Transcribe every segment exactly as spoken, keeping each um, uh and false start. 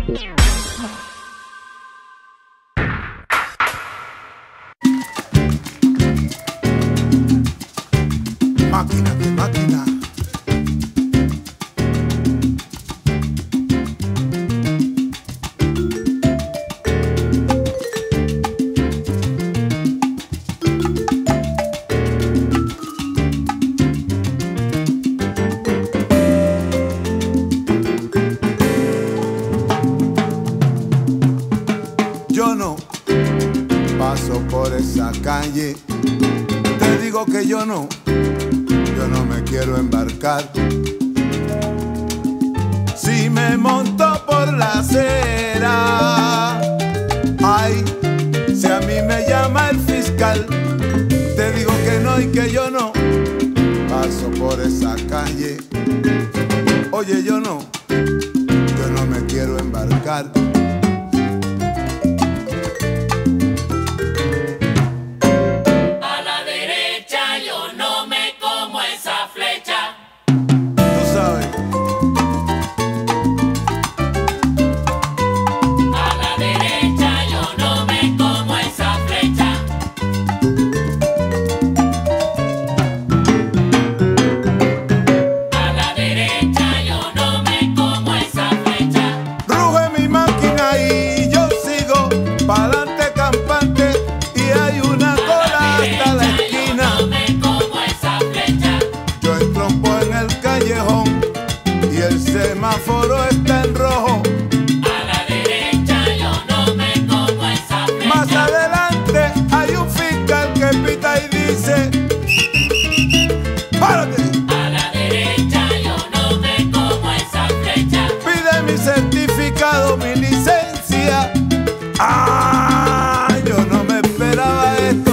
Máquina de máquina. Yo no paso por esa calle, te digo que yo no, yo no me quiero embarcar. Si me monto por la acera, ay, si a mí me llama el fiscal, te digo que no y que yo no paso por esa calle. Oye, yo no, yo no me quiero embarcar. Y el semáforo está en rojo. A la derecha yo no me como esa flecha. Más adelante hay un fiscal que pita y dice: ¡párate! A la derecha yo no me como esa flecha. Pide mi certificado, mi licencia. ¡Ah! Yo no me esperaba esto.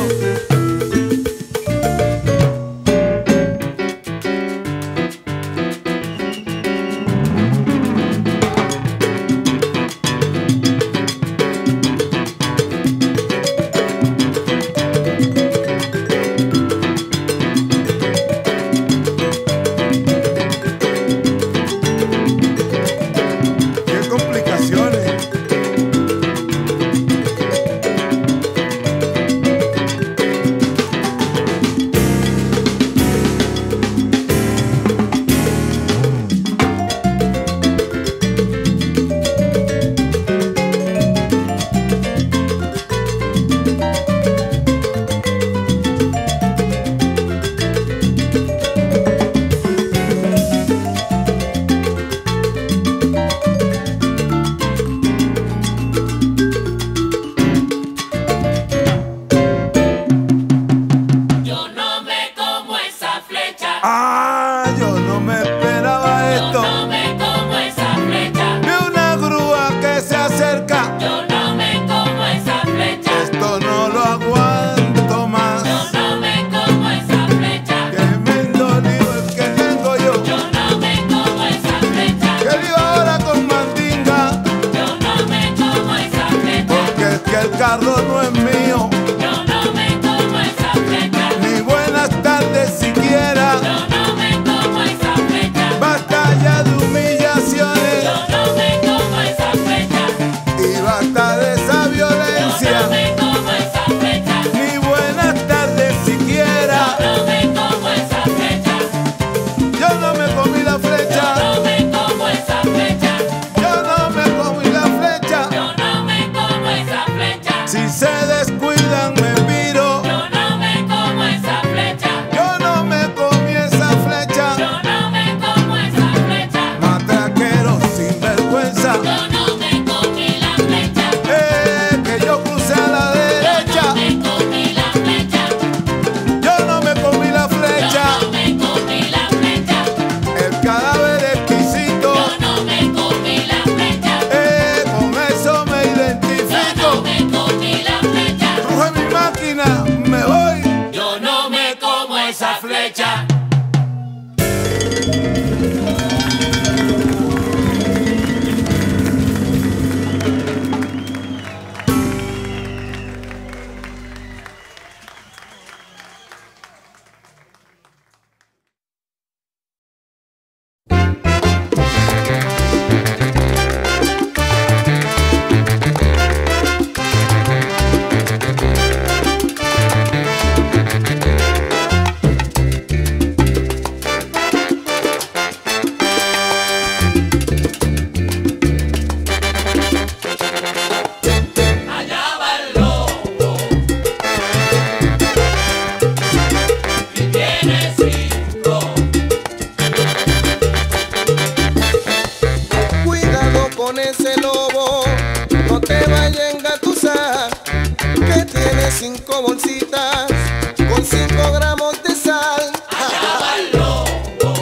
con ese lobo, no te vayas a engatusar, que tiene cinco bolsitas con cinco gramos de sal. Allá va el lobo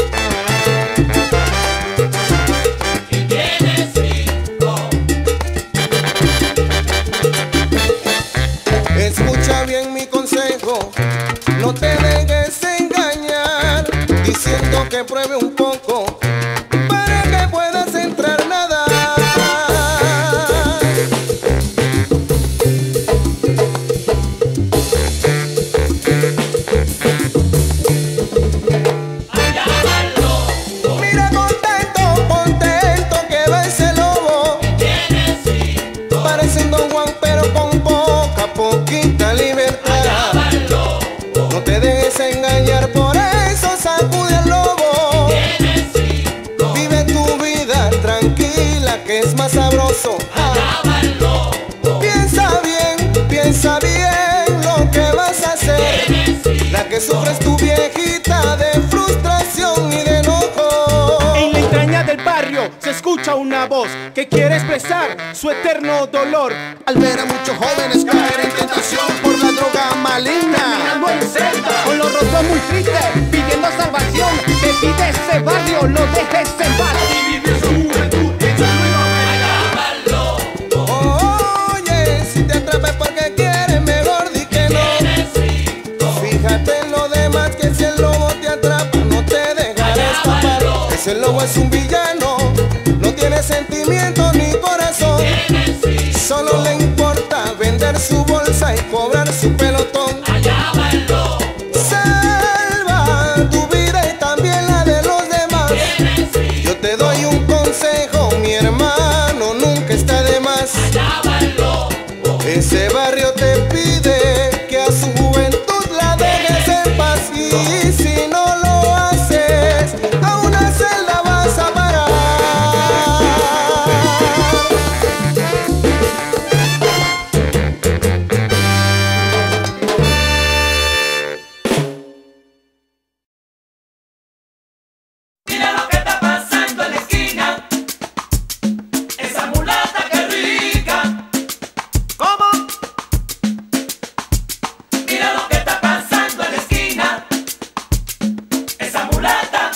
y tiene cinco. Escucha bien mi consejo, no te dejes engañar, diciendo que pruebe un poco para que puedas entrar a nadar. Allá va el lobo Mira contento, contento que va ese lobo, y tiene cinco. parece un Don Juan pero con poca, poquita Allá libertad. va el lobo No te dejes engañar, por eso sacude al lobo. tiene cinco. Vive tu vida tranquila, que es más sabroso. Allá va el lobo Piensa bien, piensa bien lo que vas a hacer. tiene cinco. La que sufre es tu viejita de frustración y de enojo. En la entraña del barrio se escucha una voz que quiere expresar su eterno dolor. Al ver a muchos jóvenes caer en tentación por la droga maligna. Caminando en celda, con los rostros muy tristes, pidiendo salvación. Te pide ese barrio, lo dejes en paz y vivir su juventud en su nueva Allá va el lobo Oye, si te atrapes porque quieres, mejor di que no. tiene cinco. Fíjate en lo demás, que si el lobo te atrapa no te dejará escapar. Ese lobo es un villano, no tiene sentimiento ni corazón. Tiene cinco. Solo le importa vender su bolsa y cobrar su pelotón. Allá va el lobo Salva tu vida y también la de los demás. tiene cinco. Yo te doy un consejo, mi hermano, nunca está de más. Allá va el lobo Ese barrio te pide que a su juventud la dejes en paz. Y si no lo haces, a una celda vas a parar. Mira lo que está pasando en la esquina. Esa mulata que rica. ¿Cómo? Mira lo que está pasando en la esquina. Esa mulata.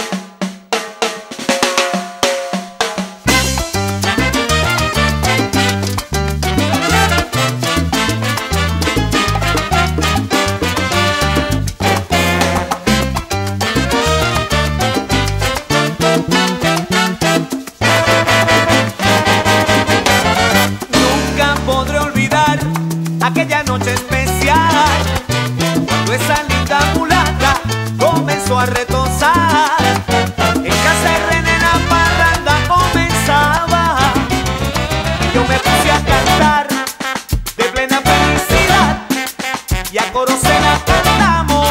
Nunca podré olvidar aquella noche especial cuando esa linda mulata comenzó a retozar. En casa de René la parranda comenzaba y yo me puse a cantar de plena felicidad y a coro se la cantamos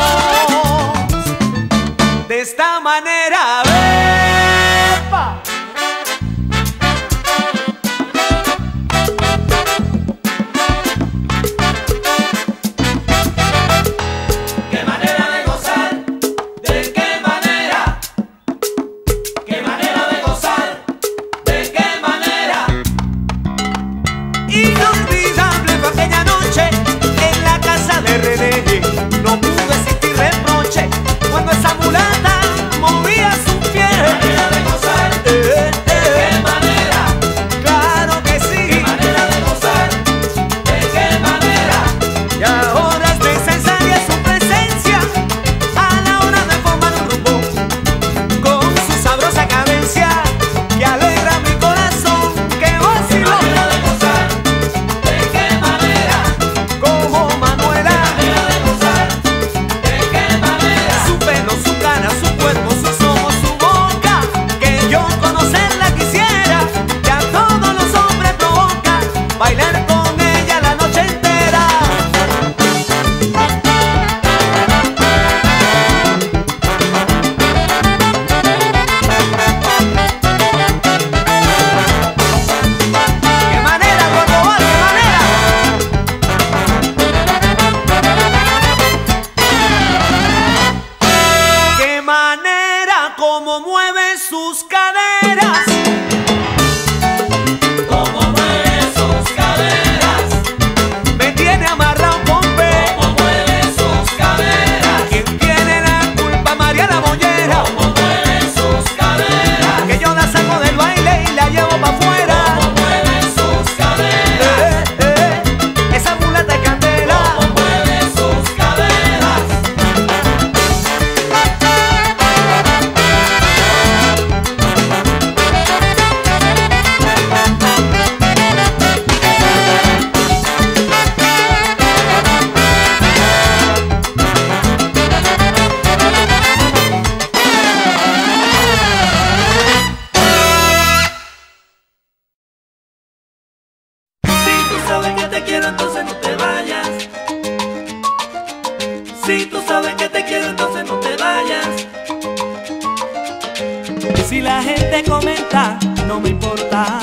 de esta manera. ¡Epa! Qué manera de gozar. ¿De qué manera? Qué manera de gozar. ¿De qué manera? Inolvidable fue aquella noche en la casa de René. No pudo existir reproche cuando esa mulata movía su piel. Qué manera de gozar. Eh, ¿De eh, qué manera? claro que Qué sí. manera de gozar. ¿De qué manera? Y ahora es necesaria su presencia a la hora de formar un grupo con su sabrosa cadencia que alegra mi corazón, que Qué vaciló manera de gozar. ¿De qué manera? como Manuela. Qué manera de gozar. ¿De qué manera? Su pelo, su cara, su cuerpo, sus ojos, su boca, que yo conocerla quisiera, que a todos los hombres provoca bailar con ella la noche entera. ¿Qué manera, Córdoba? ¿Qué manera? ¡Qué manera como mueve sus caderas! que te quiero, entonces no te vayas. Si la gente comenta, no me importa.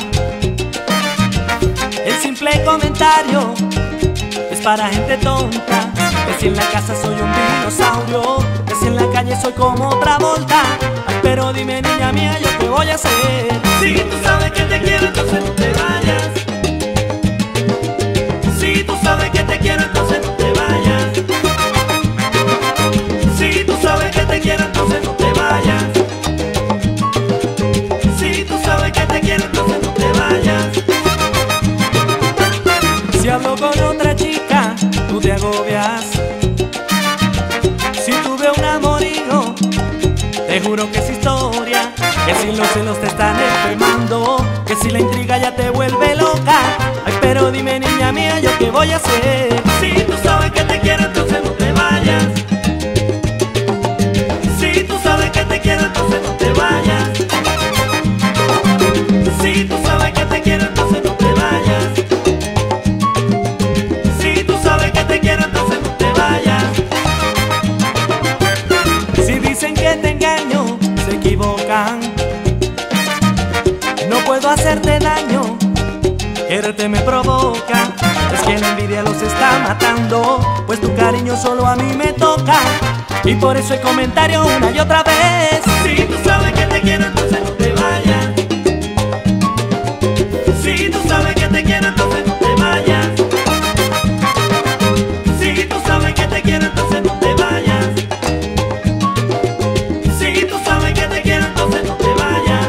El simple comentario es para gente tonta. Que si en la casa soy un dinosaurio, que si en la calle soy como otra volta. Ay, pero dime, niña mía, ¿yo qué voy a hacer? Si tú sabes que te quiero, entonces no te vayas. Si tú sabes que te quiero, entonces no te vayas. Si tú sabes que te quiero, entonces no te vayas. Si tú sabes que te quiero, entonces no te vayas. Si hablo con otra chica, tú te agobias. Si tuve un amorío, te juro que es historia. Que si los celos te están enfermando, que si la intriga ya te vuelve loca. Ay, pero dime, niña mía, ¿yo qué voy a hacer? Si tú sabes que te quiero, entonces no te vayas. Si tú sabes que te quiero, entonces no te vayas. Si tú sabes que te quiero, entonces no te vayas. Si tú sabes que te quiero, entonces no te vayas. Si dicen que te engaño, se equivocan. No puedo hacerte daño, quererte me provoca. Es que la envidia los está matando, pues tu cariño solo a mí me toca. Y por eso el comentario una y otra vez. Si tú sabes que te quiero, entonces no te vayas. Si tú sabes que te quiero, entonces no te vayas. Si tú sabes que te quiero, entonces no te vayas. Si tú sabes que te quiero, entonces no te vayas.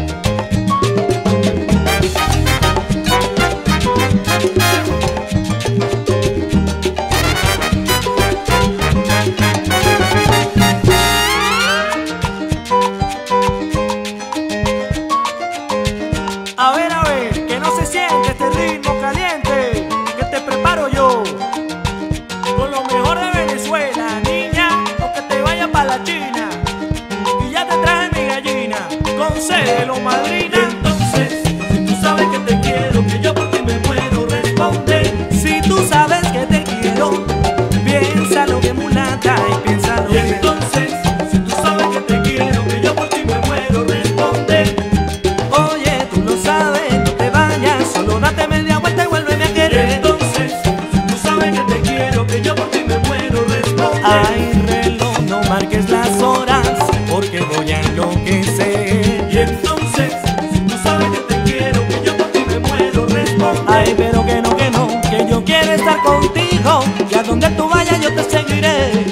A ver, a ver, que no se siente este ritmo caliente que te preparo yo. Con lo mejor de Venezuela, niña, o que te vayas para la China. Y ya te traje mi gallina, con celo, madrina. Entonces, si tú sabes que te quiero, que yo por ti me muero, responde. Si tú sabes que te quiero, piénsalo bien, mulata, y piénsalo Y bien. entonces, si tú sabes que te quiero, que yo por ti me muero, responde. Oye, tú lo sabes, no te vayas, solo date media vuelta y vuélveme a Y querer. entonces, si tú sabes que te quiero, que yo por ti me muero, responde. Ay, reloj, no marques las horas, porque voy a enloquecer. Y entonces, si tú sabes que te quiero, que yo por ti me muero, responde. Ay, pero que no, que no, que yo quiero estar contigo, y a donde tú vayas yo te seguiré.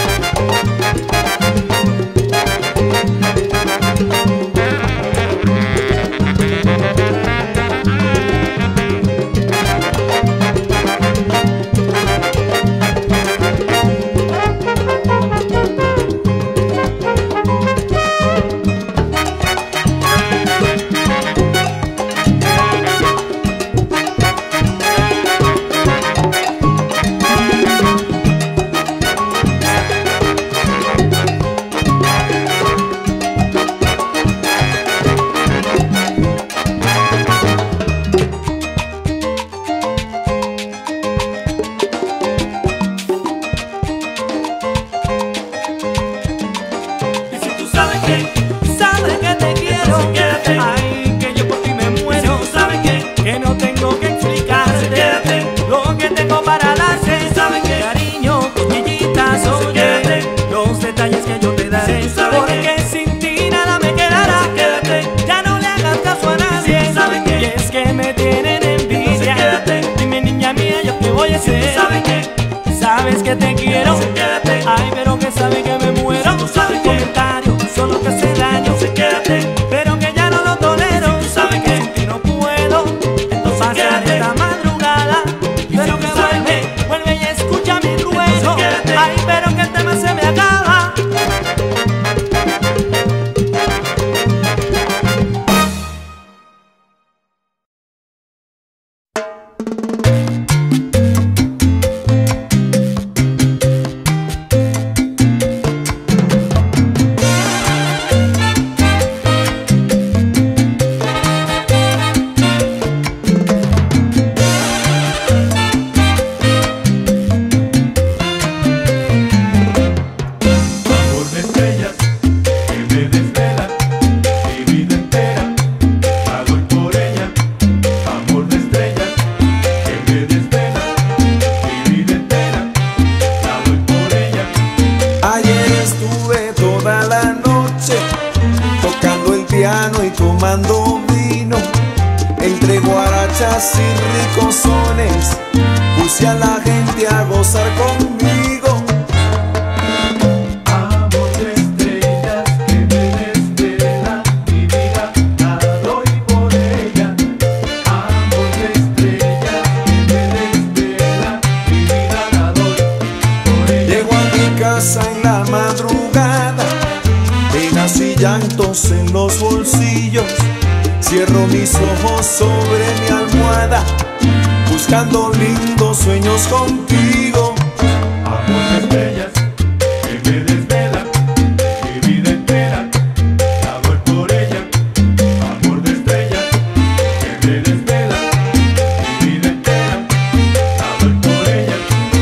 Y si tú sabes que, Sabes que te quiero, entonces quédate. ay, que yo por ti me Y si muero. tú sabes que, Que no tengo que explicarte quédate. lo que tengo para darte. ¿Sabes qué? Cariño, cosquillitas, Entonces oye, quédate. los detalles que yo te daré. ¿Sabes Porque sin ti nada me quedará. quédate. Ya no le hagas caso a nadie. ¿Sabes qué? Y es que me tienen envidia. Entonces quédate. Dime, niña mía, ¿yo qué voy a hacer? ¿Sabes qué? Sabes que te quiero. Entonces quédate. Ay, pero que sabes que me muero. tú sabes Tu qué? comentario solo te hace daño. Entonces quédate. Pero que ya no lo tolero. tú sabes qué? Sin ti no puedo. Entonces Pasar quédate. esta madrugada. Y Pero si que tú sabes vuelve, qué? vuelve y escucha mi ruego. Entonces quédate. Ay, pero que el tema se me acaba. mano y tomando vino, entre guarachas y ricos sones, puse a la gente a gozar conmigo. Amor de estrellas que me desvela, mi vida la doy por ella. Amor de estrellas que me desvela, mi vida la doy por ella. Llego a mi casa en la madrugada, penas y llantos en los bolsillos, cierro mis ojos sobre mi almohada, buscando lindos sueños contigo. Amor de estrellas que me desvela, mi vida entera la doy por ella. Amor de estrellas que me desvela, mi vida entera la doy por ella.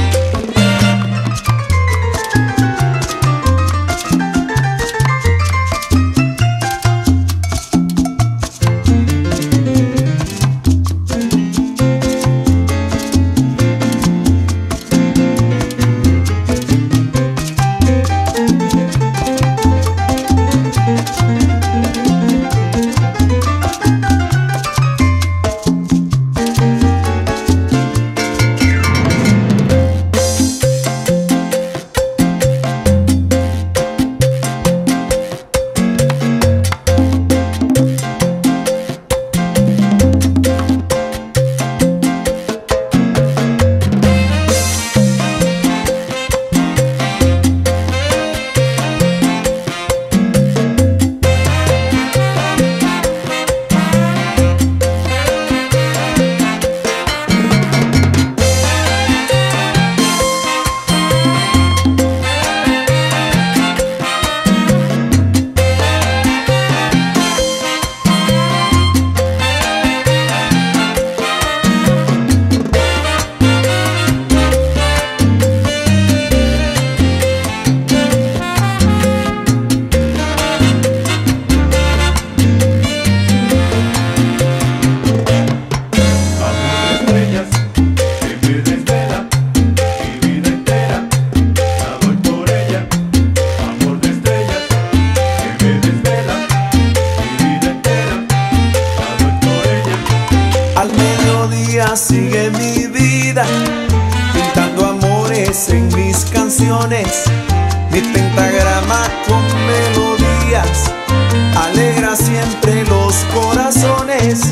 Sigue mi vida, pintando amores en mis canciones, mi pentagrama con melodías, alegra siempre los corazones.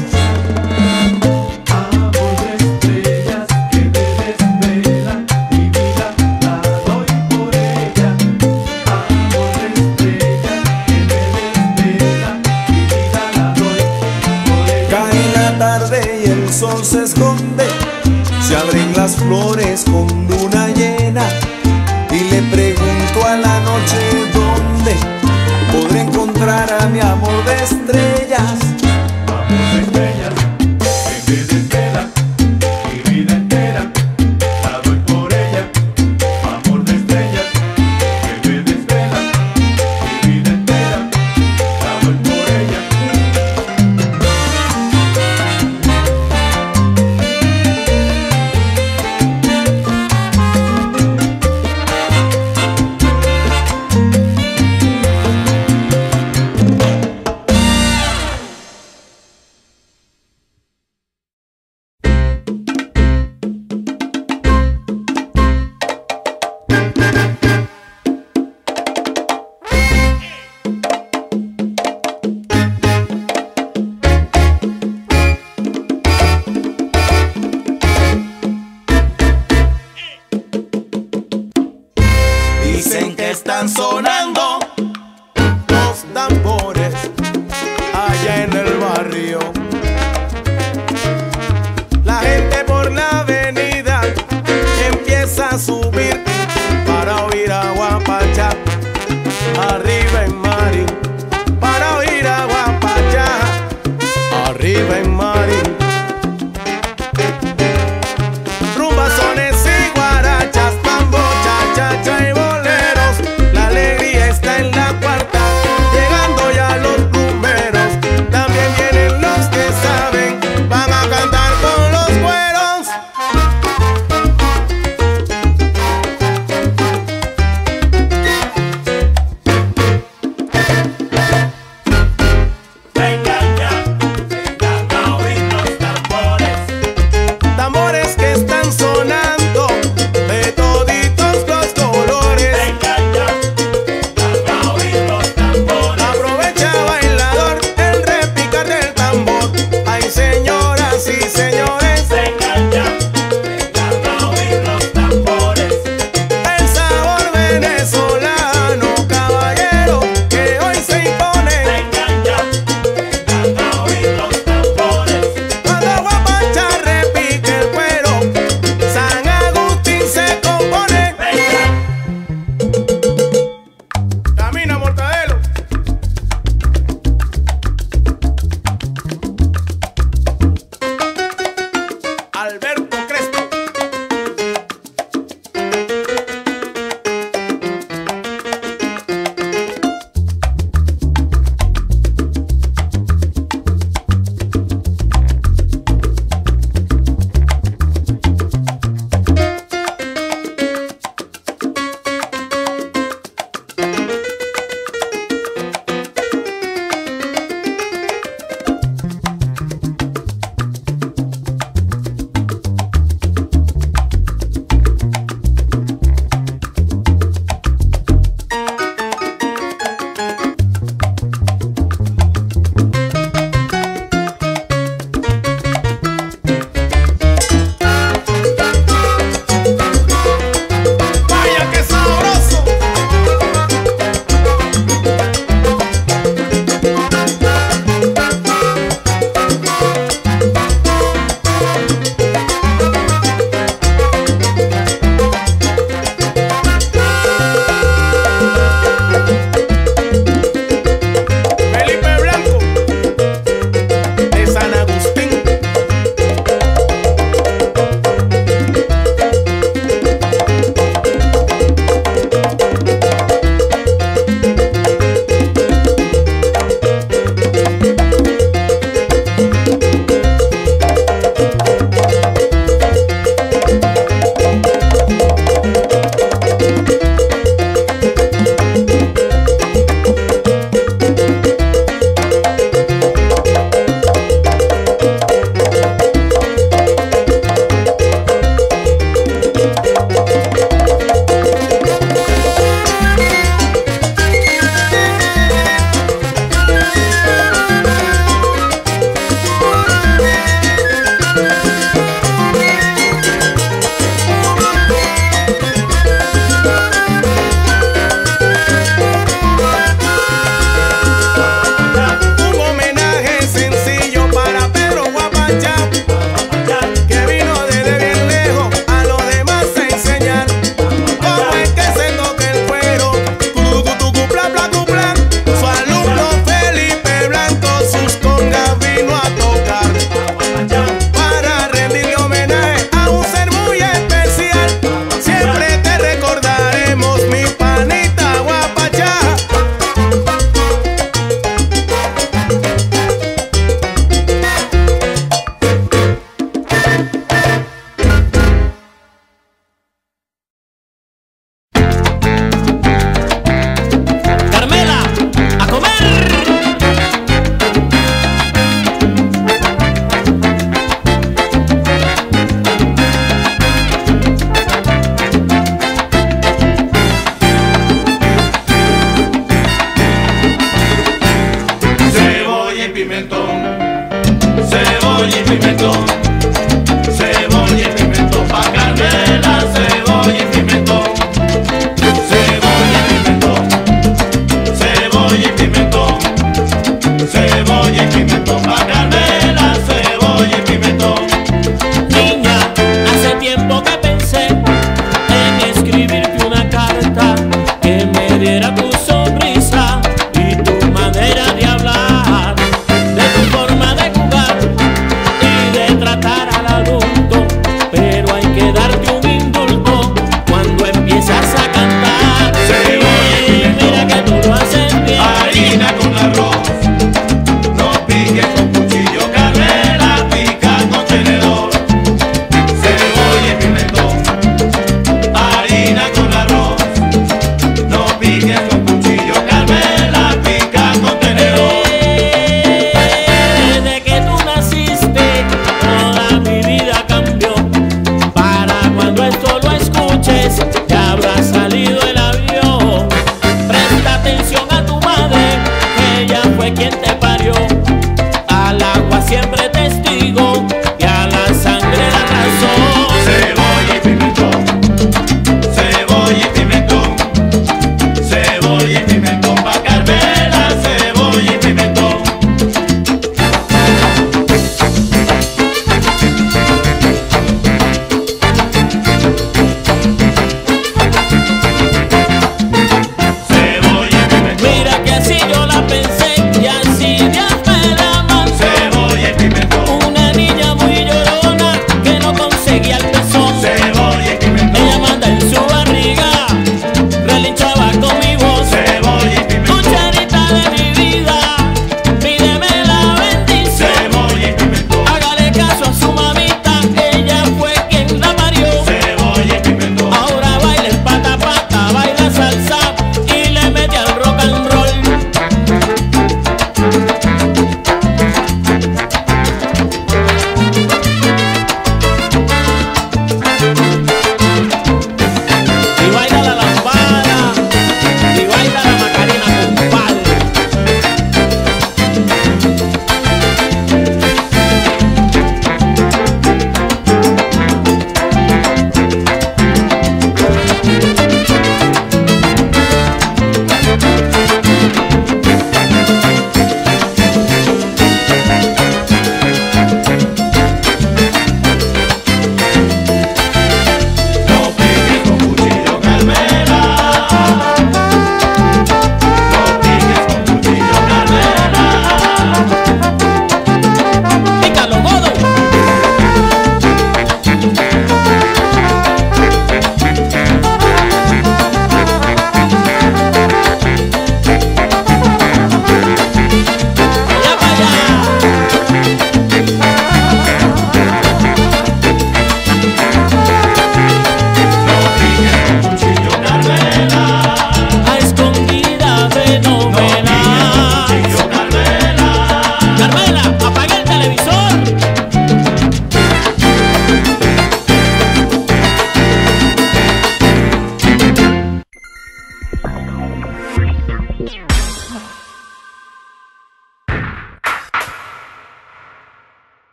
Amor de estrellas que me desvela, mi vida la doy por ella. Amor de estrellas que me desvela, mi vida la doy por ella. Cae la tarde y el sol se esconde, se abren las flores con luna llena, y le pregunto a la noche dónde podré encontrar a mi amor de estrellas. Amor de estrellas que me desvela, mi vida entera la doy por ella. Amor de estrellas que me desvela, mi vida entera la doy por ella. Dicen que están sonando los tambores allá en el barrio. La gente por la avenida empieza a subir para oír a Guapachá. Arriba en Marín, para oír a Guapachá. Arriba en Marín. Rumbazones y guarachas, tambo, cha, cha, cha y boleros. La alegría está en la cuarta, llegando ya los rumberos. También vienen los pimentón, cebolla y pimentón.